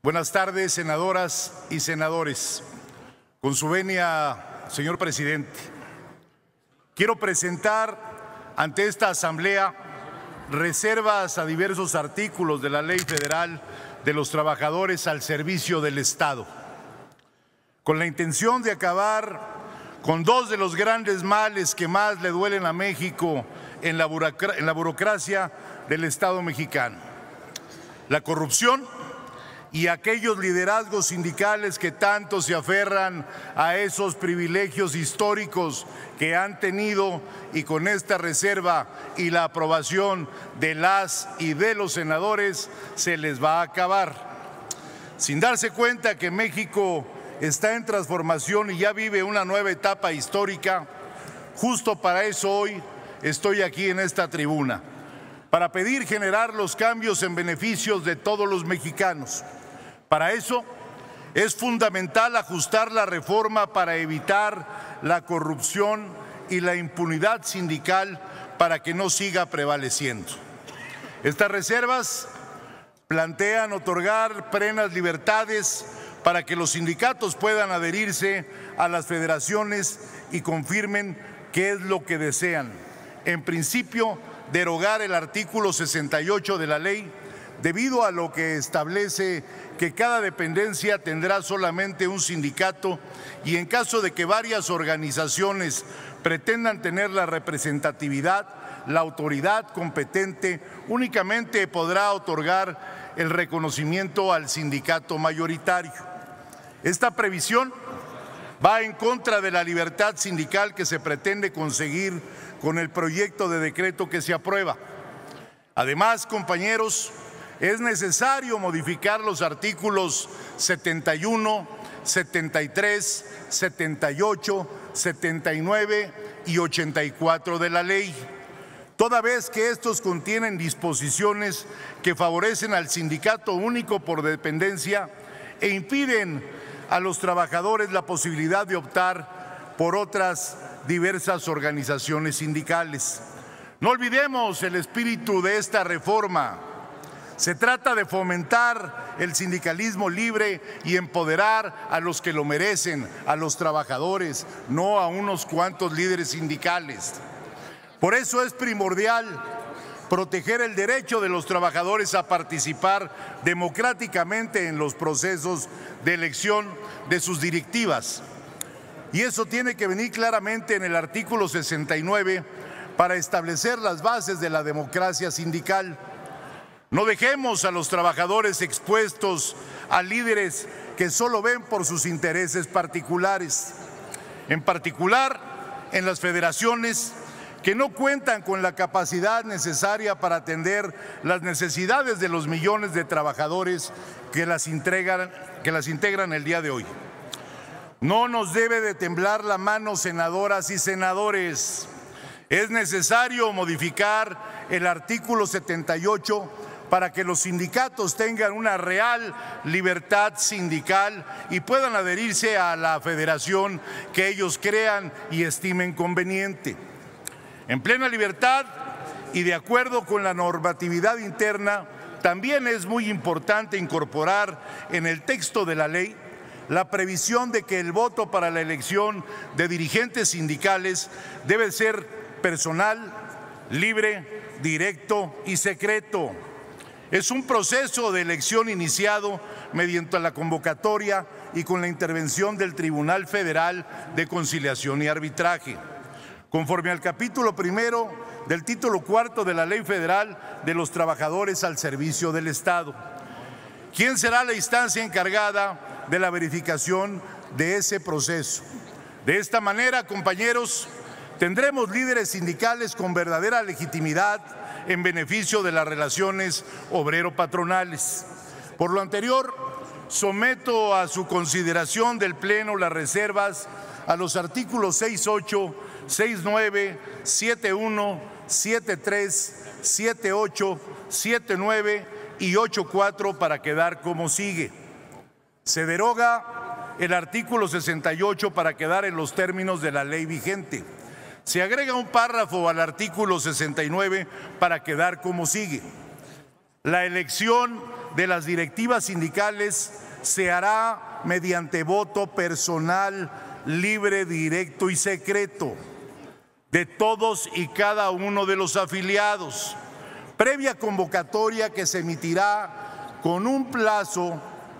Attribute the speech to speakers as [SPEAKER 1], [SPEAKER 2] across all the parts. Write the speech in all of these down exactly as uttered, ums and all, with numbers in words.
[SPEAKER 1] Buenas tardes, senadoras y senadores. Con su venia, señor presidente, quiero presentar ante esta asamblea reservas a diversos artículos de la Ley Federal de los Trabajadores al Servicio del Estado, con la intención de acabar con dos de los grandes males que más le duelen a México en la burocracia, en la burocracia del Estado mexicano: la corrupción y aquellos liderazgos sindicales que tanto se aferran a esos privilegios históricos que han tenido, y con esta reserva y la aprobación de las y de los senadores se les va a acabar. Sin darse cuenta que México está en transformación y ya vive una nueva etapa histórica, justo para eso hoy estoy aquí en esta tribuna, para pedir generar los cambios en beneficios de todos los mexicanos. Para eso es fundamental ajustar la reforma para evitar la corrupción y la impunidad sindical para que no siga prevaleciendo. Estas reservas plantean otorgar plenas libertades para que los sindicatos puedan adherirse a las federaciones y confirmen qué es lo que desean. En principio, derogar el artículo sesenta y ocho de la ley, debido a lo que establece que cada dependencia tendrá solamente un sindicato, y en caso de que varias organizaciones pretendan tener la representatividad, la autoridad competente únicamente podrá otorgar el reconocimiento al sindicato mayoritario. Esta previsión va en contra de la libertad sindical que se pretende conseguir con el proyecto de decreto que se aprueba. Además, compañeros, es necesario modificar los artículos setenta y uno, setenta y tres, setenta y ocho, setenta y nueve y ochenta y cuatro de la ley, toda vez que estos contienen disposiciones que favorecen al sindicato único por dependencia e impiden a los trabajadores la posibilidad de optar por otras diversas organizaciones sindicales. No olvidemos el espíritu de esta reforma. Se trata de fomentar el sindicalismo libre y empoderar a los que lo merecen, a los trabajadores, no a unos cuantos líderes sindicales. Por eso es primordial proteger el derecho de los trabajadores a participar democráticamente en los procesos de elección de sus directivas. Y eso tiene que venir claramente en el artículo sesenta y nueve para establecer las bases de la democracia sindical. No dejemos a los trabajadores expuestos a líderes que solo ven por sus intereses particulares, en particular en las federaciones que no cuentan con la capacidad necesaria para atender las necesidades de los millones de trabajadores que las integran, que las integran el día de hoy. No nos debe de temblar la mano, senadoras y senadores. Es necesario modificar el artículo setenta y ocho para que los sindicatos tengan una real libertad sindical y puedan adherirse a la federación que ellos crean y estimen conveniente. En plena libertad y de acuerdo con la normatividad interna, también es muy importante incorporar en el texto de la ley la previsión de que el voto para la elección de dirigentes sindicales debe ser personal, libre, directo y secreto. Es un proceso de elección iniciado mediante la convocatoria y con la intervención del Tribunal Federal de Conciliación y Arbitraje, conforme al capítulo primero del título cuarto de la Ley Federal de los Trabajadores al Servicio del Estado. ¿Quién será la instancia encargada de la verificación de ese proceso? De esta manera, compañeros, tendremos líderes sindicales con verdadera legitimidad en beneficio de las relaciones obrero-patronales. Por lo anterior, someto a su consideración del Pleno las reservas a los artículos sesenta y ocho, sesenta y nueve, setenta y uno, setenta y tres, setenta y ocho, setenta y nueve y ochenta y cuatro para quedar como sigue. Se deroga el artículo sesenta y ocho para quedar en los términos de la ley vigente. Se agrega un párrafo al artículo sesenta y nueve para quedar como sigue. La elección de las directivas sindicales se hará mediante voto personal, libre, directo y secreto de todos y cada uno de los afiliados, previa convocatoria que se emitirá con un plazo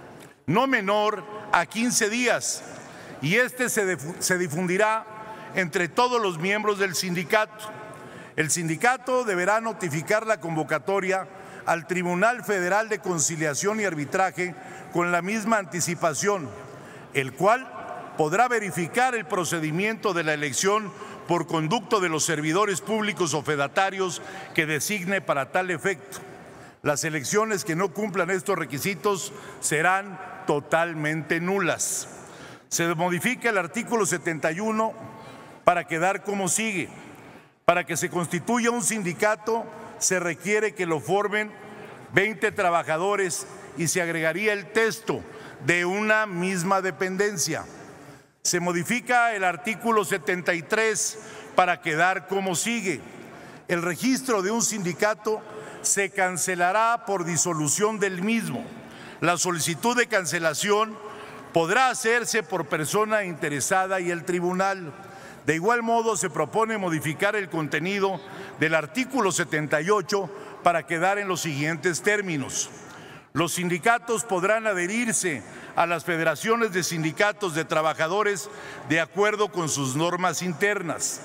[SPEAKER 1] no menor a quince días, y este se, se difundirá entre todos los miembros del sindicato. El sindicato deberá notificar la convocatoria al Tribunal Federal de Conciliación y Arbitraje con la misma anticipación, el cual podrá verificar el procedimiento de la elección por conducto de los servidores públicos o fedatarios que designe para tal efecto. Las elecciones que no cumplan estos requisitos serán totalmente nulas. Se modifica el artículo setenta y uno para quedar como sigue. Para que se constituya un sindicato se requiere que lo formen veinte trabajadores y se agregaría el texto de una misma dependencia. Se modifica el artículo setenta y tres para quedar como sigue. El registro de un sindicato se cancelará por disolución del mismo. La solicitud de cancelación podrá hacerse por persona interesada y el tribunal. De igual modo, se propone modificar el contenido del artículo setenta y ocho para quedar en los siguientes términos. Los sindicatos podrán adherirse a las federaciones de sindicatos de trabajadores de acuerdo con sus normas internas.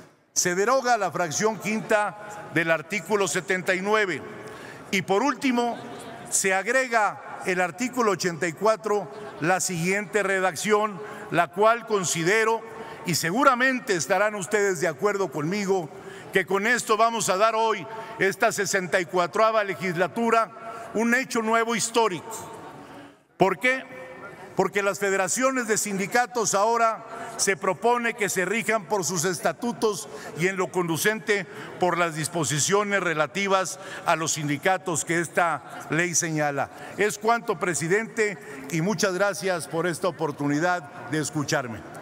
[SPEAKER 1] Se deroga la fracción quinta del artículo setenta y nueve. Y por último, se agrega el artículo ochenta y cuatro la siguiente redacción, la cual considero, y seguramente estarán ustedes de acuerdo conmigo, que con esto vamos a dar hoy, esta sesenta y cuatroava legislatura, un hecho nuevo histórico. ¿Por qué? Porque las federaciones de sindicatos ahora se propone que se rijan por sus estatutos y en lo conducente por las disposiciones relativas a los sindicatos que esta ley señala. Es cuanto, presidente, y muchas gracias por esta oportunidad de escucharme.